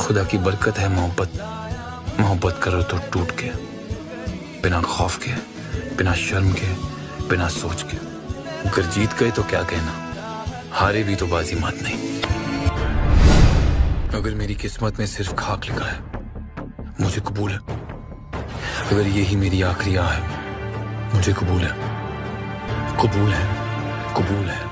खुदा की बरकत है मोहब्बत। मोहब्बत करो तो टूट के, बिना खौफ के, बिना शर्म के, बिना सोच के। अगर जीत गए तो क्या कहना, हारे भी तो बाजी मात नहीं। अगर मेरी किस्मत में सिर्फ खाक लिखा है, मुझे कबूल है। अगर यही मेरी आखिरी आह है, मुझे कबूल है, कबूल है, कबूल है।